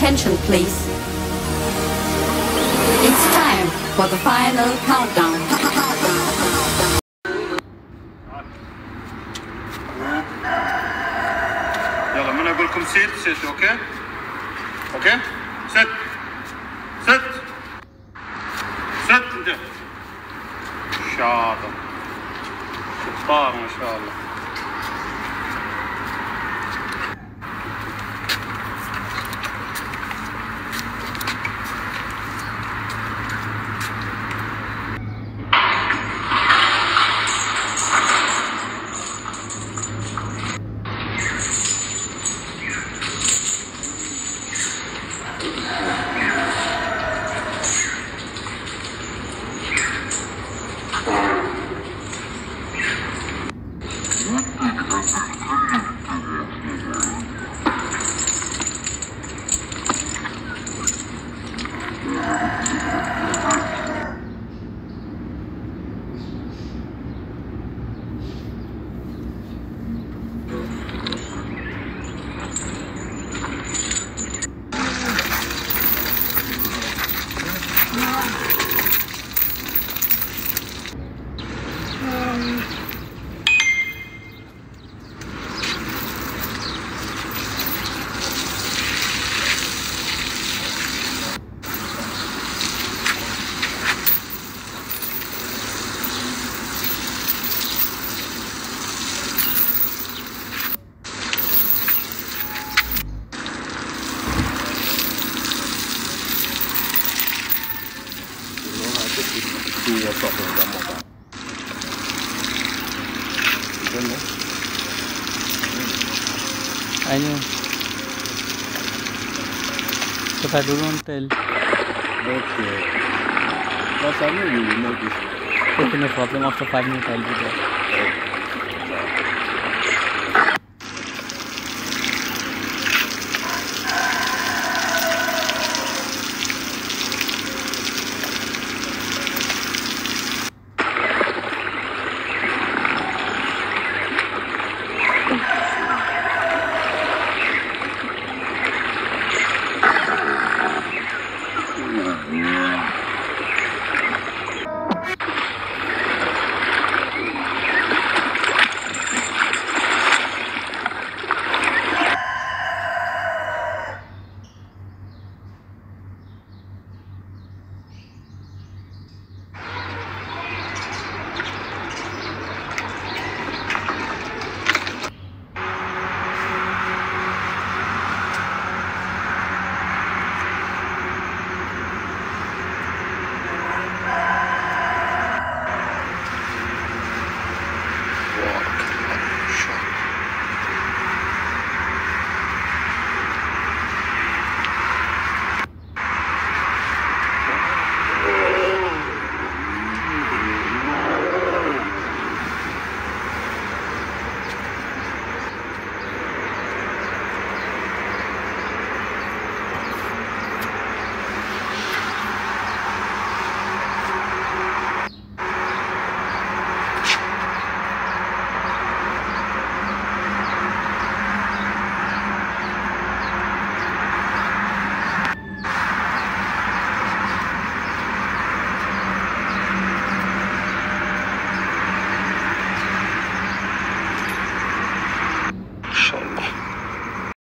attention, please. It's time for the final countdown. يلا من اقول لكم sit اوكي اوكي sit انت شاطر شطار ما شاء الله. Do what's up with that mobile. I know. But I don't tell. Okay. But I know you will know this. Okay, no problem. After 5 minutes, I'll be there.